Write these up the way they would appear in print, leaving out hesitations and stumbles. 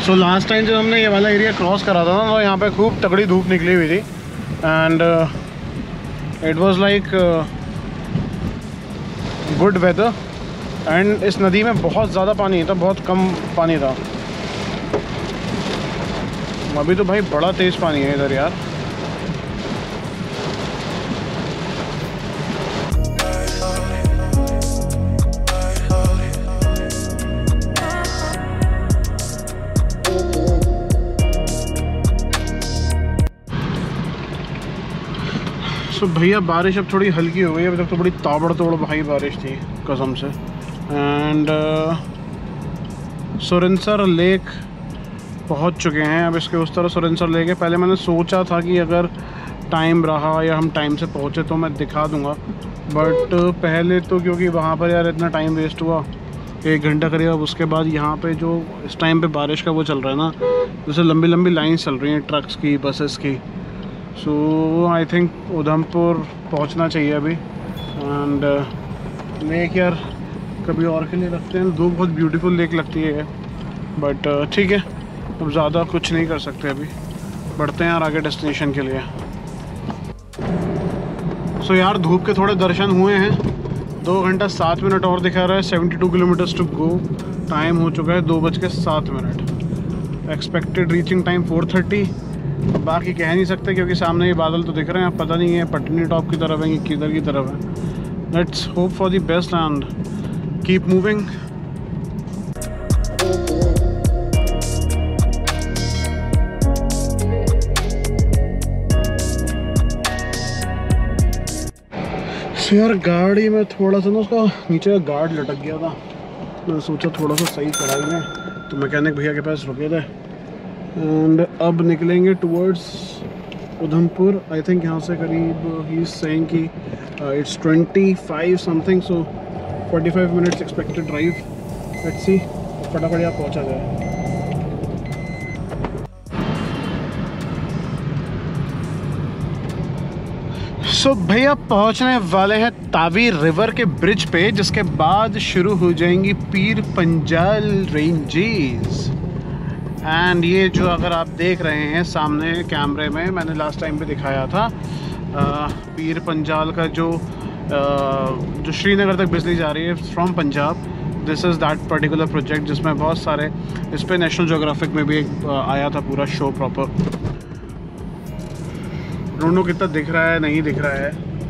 So last time जब हमने ये वाला एरिया क्रॉस करा था ना, तो यहाँ पे खूब तगड़ी धूप निकली हुई थी and it was like good weather and इस नदी में बहुत ज़्यादा पानी था, बहुत कम पानी था। अभी तो भाई बड़ा तेज़ पानी है इधर यार। तो भैया बारिश अब थोड़ी हल्की हो गई है, अभी तक तो बड़ी ताबड़तोड़ भाई बारिश थी कसम से। एंड सुरिनसर लेक पहुंच चुके हैं। अब इसके उस तरह सुरिनसर लेक है। पहले मैंने सोचा था कि अगर टाइम रहा या हम टाइम से पहुंचे तो मैं दिखा दूंगा, बट पहले तो क्योंकि वहाँ पर यार इतना टाइम वेस्ट हुआ, 1 घंटा करीब। अब उसके बाद यहाँ पे जो इस टाइम पे बारिश का वो चल रहा है ना, जैसे लंबी लंबी लाइन्स चल रही हैं ट्रक्स की, बसेस की। सो आई थिंक उधमपुर पहुंचना चाहिए अभी। एंड लेक यार कभी और के लिए रखते हैं, दो बहुत ब्यूटीफुल लेक लगती है, बट ठीक है, अब ज़्यादा कुछ नहीं कर सकते। अभी बढ़ते हैं यार आगे डेस्टिनेशन के लिए। सो यार धूप के थोड़े दर्शन हुए हैं। 2 घंटा 7 मिनट और दिखा रहा है, 72 किलोमीटर्स टू गो। टाइम हो चुका है 2:07। Expected reaching time 4:30। बाकी कह नहीं सकते क्योंकि सामने ये बादल तो दिख रहे हैं, अब पता नहीं है पटनी टॉप की तरफ है कि किधर की तरफ है। Let's hope for the best and keep moving. So यार गाड़ी में थोड़ा सा ना उसका नीचे का गार्ड लटक गया था, मैंने सोचा थोड़ा सा सही कराई लें, तो मैकेनिक भैया के पास रुके थे। एंड अब निकलेंगे टुवर्ड्स उधमपुर। आई थिंक यहाँ से करीब ही इज सेइंग कि it's 25 something, so 45 minutes expected drive. Let's see फटाफट यहाँ पहुँचा जाए। सो भैया पहुँचने वाले हैं तावी रिवर के ब्रिज पे, जिसके बाद शुरू हो जाएंगी पीर पंजाल रेंजेस। एंड ये जो अगर आप देख रहे हैं सामने कैमरे में, मैंने लास्ट टाइम पे दिखाया था पीर पंजाल का जो श्रीनगर तक बिजली जा रही है from Punjab. This is that particular project जिसमें बहुत सारे, इस पे नेशनल ज्योग्राफिक में भी एक आया था पूरा शो प्रॉपर। रोनो कितना दिख रहा है, नहीं दिख रहा है।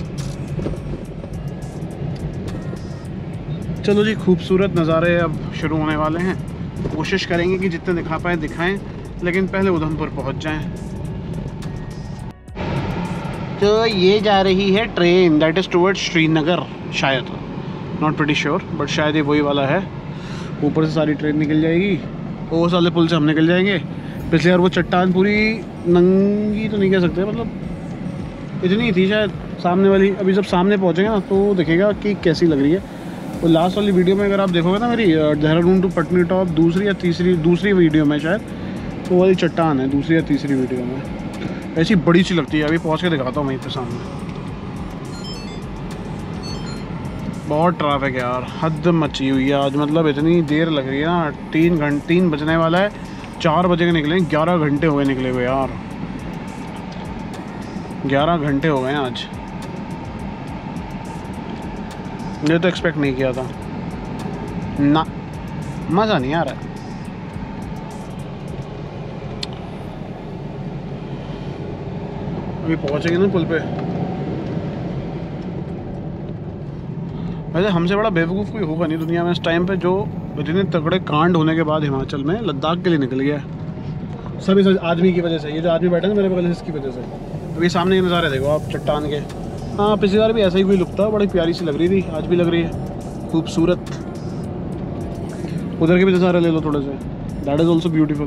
चलो जी, खूबसूरत नज़ारे अब शुरू होने वाले हैं। कोशिश करेंगे कि जितने दिखा पाए दिखाएं, लेकिन पहले उधमपुर पहुंच जाएं। तो ये जा रही है train, that is towards Srinagar, शायद, नॉट प्रीटी श्योर, बट शायद ये वही वाला है। ऊपर से सारी ट्रेन निकल जाएगी, वो साले पुल से हम निकल जाएंगे। पिछले बार वो चट्टान पूरी नंगी तो नहीं कह सकते, मतलब इतनी ही थी शायद सामने वाली। अभी जब सामने पहुँचेंगे ना तो दिखेगा कि कैसी लग रही है। वो लास्ट वाली वीडियो में अगर आप देखोगे ना मेरी, देहरादून टू पटनी टॉप, दूसरी वीडियो में शायद, तो वाली चट्टान है दूसरी या तीसरी वीडियो में। ऐसी बड़ी सी लगती है। अभी पहुंच के दिखाता हूँ वहीं पे सामने। बहुत ट्रैफिक है यार, हद मची हुई है आज, मतलब इतनी देर लग रही है ना। 3 बजने वाला है, 4 बजे के निकले, 11 घंटे हो गए निकले हुए यार। 11 घंटे हो गए आज। ये तो एक्सपेक्ट नहीं किया था ना, मज़ा नहीं आ रहा है। अभी पहुंचेंगे ना पुल पे। वैसे हमसे बड़ा बेवकूफ़ कोई होगा नहीं दुनिया में इस टाइम पे, जो इतने तगड़े कांड होने के बाद हिमाचल में लद्दाख के लिए निकल गया है। सब इस आदमी की वजह से, ये जो आदमी बैठा है मेरे बगल से, इसकी वजह से। अभी सामने के नज़ारे देखो आप चट्टान के। हाँ, पिछली बार भी ऐसा ही कोई लुक था, बड़ी प्यारी सी लग रही थी, आज भी लग रही है खूबसूरत। उधर के भी नज़ारे ले लो थोड़े से, that is also beautiful.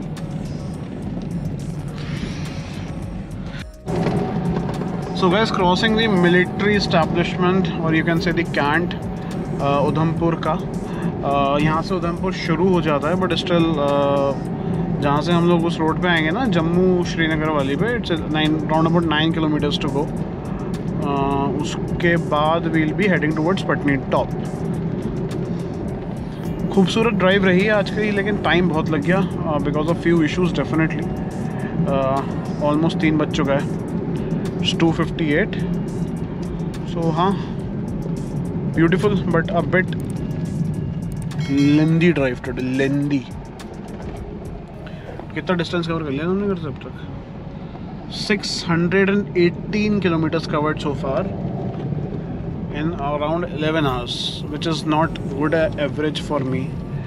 So guys, crossing the military establishment, और you can say the cantt Udhampur का। यहाँ से उधमपुर शुरू हो जाता है, बट स्टिल जहाँ से हम लोग उस रोड पे आएंगे ना, जम्मू श्रीनगर वाली पे, it's round about 9 kilometres to go. उसके बाद we'll be heading towards Patnitop. खूबसूरत ड्राइव रही है आज की, लेकिन टाइम बहुत लग गया because of few issues definitely. Almost 3 बज चुका है, 2:58। सो हाँ, beautiful but a bit lengthy drive today, lengthy. कितना डिस्टेंस कवर कर लिया हमने घर से अब तक? 618 kilometers covered so far in around 11 hours, which is not good average for me.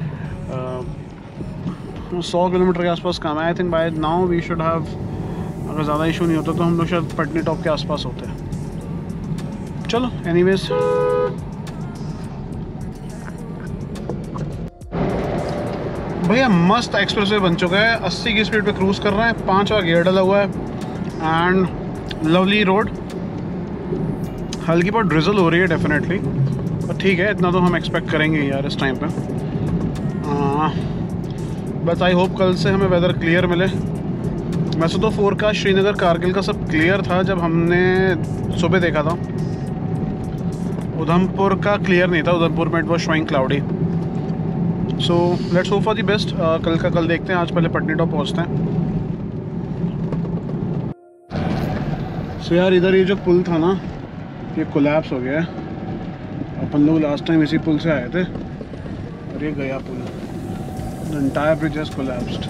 100 kilometre के आसपास काम है। I think by now we should have, अगर ज़्यादा इशू नहीं होता तो हम लोग शायद पटनी टॉप के आसपास होते हैं। चलो एनीवेज, भैया मस्त एक्सप्रेसवे बन चुका है। 80 की स्पीड पे क्रूज़ कर रहे हैं, 5वां गियर डाला हुआ है एंड लवली रोड। हल्की बहुत ड्रिजल हो रही है डेफिनेटली, पर ठीक है, इतना तो हम एक्सपेक्ट करेंगे यार इस टाइम पे। बस आई होप कल से हमें वेदर क्लियर मिले। वैसे तो फोरकास्ट श्रीनगर कारगिल का सब क्लियर था जब हमने सुबह देखा था। उधमपुर का क्लियर नहीं था, उधमपुर में it was showing cloudy. So let's hope for the best. कल का कल देखते हैं, आज पहले पटनी टॉप पहुँचते हैं। सो यार इधर ये जो पुल था ना, ये कोलैप्स हो गया है। अपन लोग लास्ट टाइम इसी पुल से आए थे और ये गया पुल। The entire bridge has collapsed.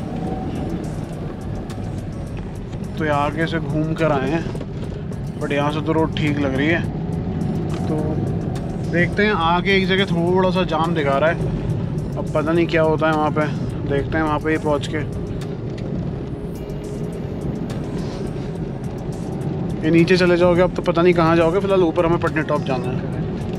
तो ये आगे से घूम कर आए हैं, बट यहाँ से तो रोड ठीक लग रही है। तो देखते हैं, आगे एक जगह थोड़ा सा जाम दिखा रहा है, अब पता नहीं क्या होता है वहाँ पे। देखते हैं वहाँ पे पहुँच के। ये नीचे चले जाओगे अब तो पता नहीं कहाँ जाओगे। फिलहाल ऊपर हमें पटनी टॉप जाना है।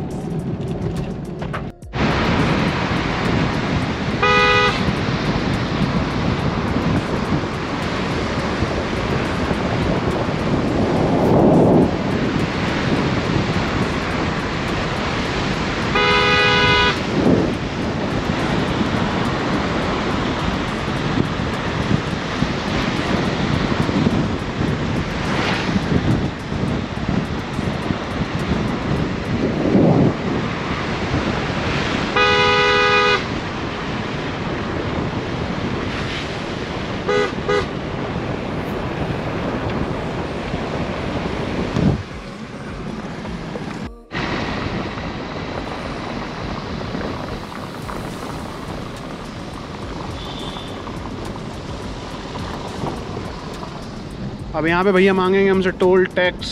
अब यहाँ पे भैया मांगेंगे हमसे टोल टैक्स,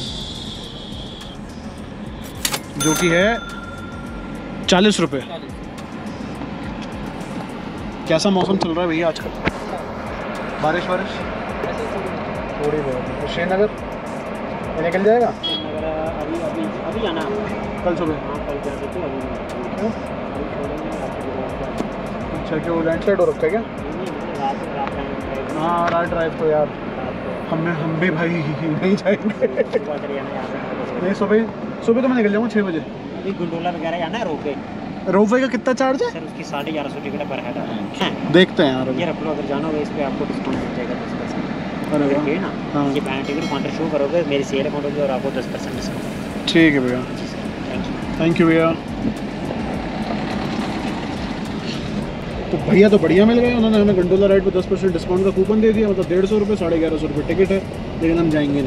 जो कि है 40 रुपये। कैसा मौसम चल रहा है भैया आजकल? बारिश वारिश थोड़ी बहुत। श्रीनगर निकल जाएगा अभी जाना कल सुबह? कल जा सकते हो। अच्छा, कि वो लैंडस्लाइड हो रखा है क्या? हाँ रात ड्राइव तो यार हम भी भाई नहीं जाएंगे। नहीं, सुबह तो मैं निकल जाऊँगा 6 बजे। अभी गुंडोला वगैरह जाना है, रोपवे। रोपवे का कितना चार्ज है? सर उसकी 1150 टिकट पर हेड है। देखते हैं यार। ये रख लो, अगर जाना होगा इस पर आपको डिस्काउंट मिल जाएगा 10%। अरे ठीक है ना? हाँ। ये बैंक टिकट काउंटर शो करोगे, मेरी सेल अकाउंट होगी और आपको 10% डिस्काउंट। ठीक है भैया, जी सर, थैंक यू भैया। तो भैया तो बढ़िया मिल गए, उन्होंने हमें गंडोला राइड पे 10% डिस्काउंट का कूपन दे दिया। मतलब 150 रुपये, 1150 रुपये टिकट है, लेकिन हम जाएंगे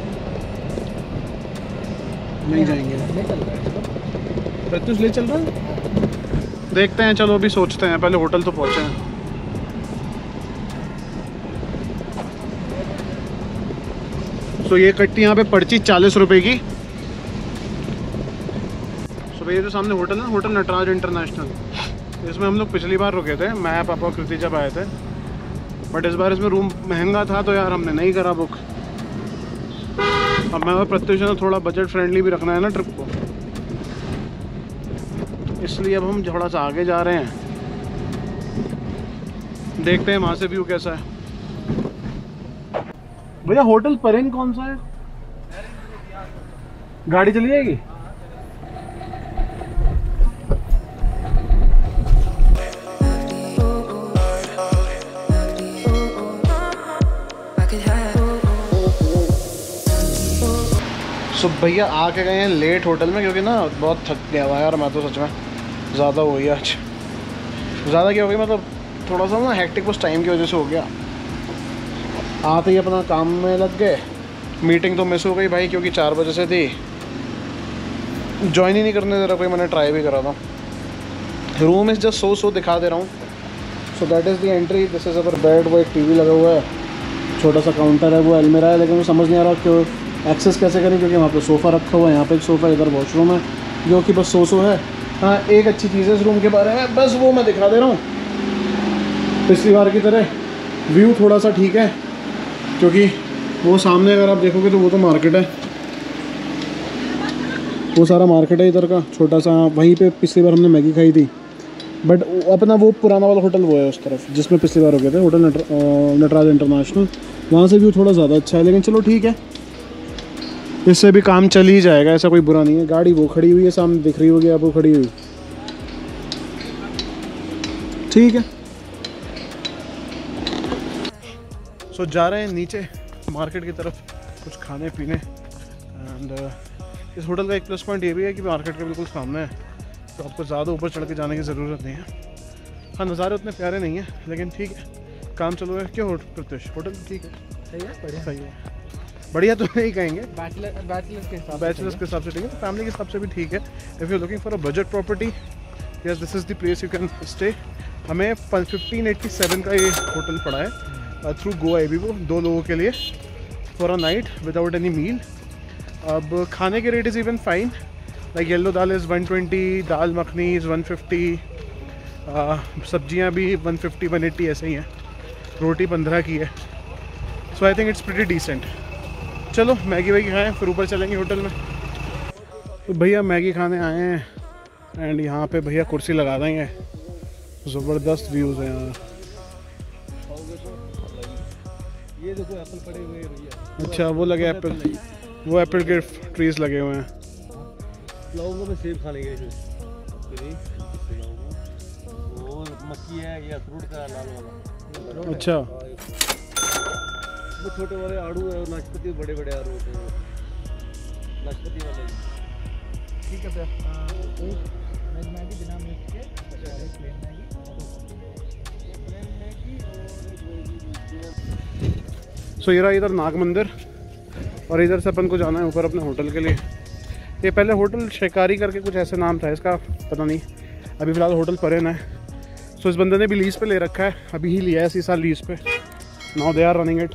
नहीं जाएंगे। प्रत्युष ले चल रहा है, देखते हैं। चलो अभी सोचते हैं, पहले होटल तो पहुँचे हैं। तो ये कट्टी यहाँ पे पर्ची 40 रुपये की। सो भैया जो सामने होटल है, होटल नटराज इंटरनेशनल, इसमें हम लोग पिछली बार रुके थे, मैं पापा कृति जब आए थे। बट इस बार इसमें रूम महंगा था तो यार हमने नहीं करा बुक। अब मैं और प्रत्युष ने थोड़ा बजट फ्रेंडली भी रखना है ना ट्रिप को, इसलिए अब हम थोड़ा सा आगे जा रहे हैं। देखते हैं वहाँ से व्यू कैसा है। भैया होटल परेन कौन सा है? गाड़ी चली जाएगी? सो भैया आके गए हैं लेट होटल में, क्योंकि ना बहुत थक गया हुआ यार मैं तो, सच में ज़्यादा हो गया आज। ज़्यादा क्या हो गया, मतलब थोड़ा सा ना हेक्टिक उस टाइम की वजह से हो गया। आते ही अपना काम में लग गए। मीटिंग तो मिस हो गई भाई, क्योंकि 4 बजे से थी, ज्वाइन ही नहीं करने दे रहा कोई। मैंने ट्राई भी करा था। रूम इज़ जस्ट सो दिखा दे रहा हूँ। So that is the entry. This is our bed. वो एक टीवी लगा हुआ है, छोटा सा काउंटर है, वो अलमीरा है, लेकिन वो समझ नहीं आ रहा कि एक्सेस कैसे करें, क्योंकि वहाँ पे सोफ़ा रखा हुआ है, यहाँ पे एक सोफ़ा, इधर वॉशरूम है, जो कि बस सो है। हाँ, एक अच्छी चीज़ है इस रूम के बारे में, बस वो मैं दिखा दे रहा हूँ। पिछली बार की तरह व्यू थोड़ा सा ठीक है, क्योंकि वो सामने अगर आप देखोगे तो वो तो मार्केट है, वो सारा मार्केट है इधर का छोटा सा। वहीं पे पिछली बार हमने मैगी खाई थी, बट अपना वो पुराना वाला होटल वो है उस तरफ, जिसमें पिछली बार हो गए थे, होटल नटराज इंटरनेशनल। वहाँ से व्यू थोड़ा ज़्यादा अच्छा है, लेकिन चलो ठीक है, इससे भी काम चल ही जाएगा, ऐसा कोई बुरा नहीं है। गाड़ी वो खड़ी हुई है सामने, दिख रही होगी आपको खड़ी हुई, ठीक है। सो जा रहे हैं नीचे मार्केट की तरफ कुछ खाने पीने। एंड इस होटल का एक प्लस पॉइंट ये भी है कि मार्केट के बिल्कुल सामने है, तो आपको ज़्यादा ऊपर चढ़ के जाने की ज़रूरत नहीं है। हाँ, नज़ारे उतने प्यारे नहीं हैं, लेकिन ठीक है, काम चलो है। क्यों प्रत्युष, होटल ठीक है, सही है, बढ़िया। सही है, बढ़िया तो नहीं कहेंगे, बैचलर्स के हिसाब से ठीक है, फैमिली के हिसाब से भी ठीक है। If you looking for a budget property, yes this is the place you can stay. हमें 1587 का ये होटल पड़ा है थ्रू गोवा एबीबो, 2 लोगों के लिए for a night without any meal. अब खाने के rate is even fine, like yellow dal is 120, dal makhani is 150, सब्जियां भी 150 180 ऐसे ही हैं, रोटी 15 की है। So I think it's pretty decent. चलो मैगी वैगी खाएं, फिर ऊपर चलेंगे होटल में। तो भैया मैगी खाने आए हैं, एंड यहाँ पे भैया कुर्सी लगा देंगे, ज़बरदस्त व्यूज़ हैं यहाँ। ये देखो एप्पल पड़े हुए हैं भैया। अच्छा, वो लगे एप्पल, वो एप्पल के ट्रीज लगे हुए हैं। लाऊंगा मैं, सेब खा लेंगे इसे। और मक्की है, ये अखरोट का लाल वाला। अच्छा, वो छोटे वाले आड़ू है, और नाशपाती बड़े बड़े आड़ू होते हैं, नाशपाती वाले। ठीक है भैया, वेज मैगी बिना मिर्च के, प्लेन मैगी। सो ये रहा इधर नाग मंदिर, और इधर से अपन को जाना है ऊपर अपने होटल के लिए। ये पहले होटल शिकारी करके कुछ ऐसे नाम था इसका, पता नहीं, अभी फ़िलहाल होटल परेन है। सो इस बंदे ने भी लीज़ पे ले रखा है, अभी ही लिया है इसी साल लीज़ पे। Now they are running it.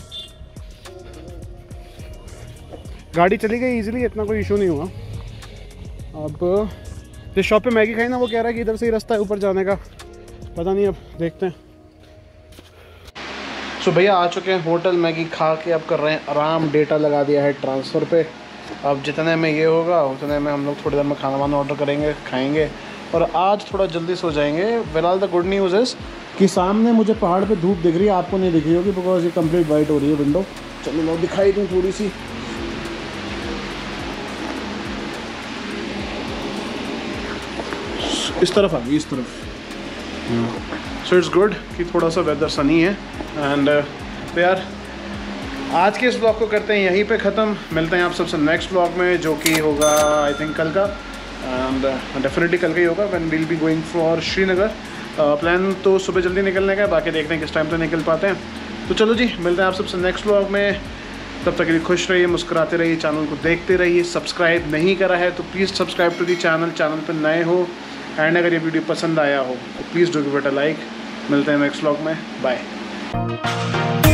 गाड़ी चली गई इजीली, इतना कोई इशू नहीं हुआ। अब जिस शॉप पे मैगी खाई ना, वो कह रहा है कि इधर से ही रास्ता है ऊपर जाने का, पता नहीं, अब देखते हैं। सो भैया आ चुके हैं होटल, मैगी खा के अब कर रहे हैं आराम। डेटा लगा दिया है ट्रांसफ़र पे। अब जितने में ये होगा उतने में हम लोग थोड़ी देर में खाना वाना ऑर्डर करेंगे, खाएंगे, और आज थोड़ा जल्दी सो जाएंगे। फिलहाल द गुड न्यूज़ इज़ कि सामने मुझे पहाड़ पे धूप दिख रही है, आपको नहीं दिख रही होगी बिकॉज ये कंप्लीट वाइट हो रही है विंडो। चलो मैं दिखाई दूँ थोड़ी सी। इस तरफ आ गई, इस तरफ। सो इट्स गुड कि थोड़ा सा वेदर सनी है। एंड तो यार आज के इस ब्लॉग को करते हैं यहीं पे ख़त्म। मिलते हैं आप सबसे नेक्स्ट ब्लॉग में, जो कि होगा आई थिंक कल का, एंड डेफिनेटली कल का ही होगा, when will be going for Srinagar. Plan तो सुबह जल्दी निकलने का है, बाकी देखते हैं किस टाइम पे निकल पाते हैं। तो चलो जी, मिलते हैं आप सबसे नेक्स्ट ब्लॉग में। तब तक के लिए खुश रहिए, मुस्कुराते रहिए, चैनल को देखते रहिए। सब्सक्राइब नहीं करा है तो please subscribe to the channel पर नए हो। एंड अगर ये वीडियो पसंद आया हो तो please do give it a like. मिलते हैं नेक्स्ट व्लॉग में, बाय।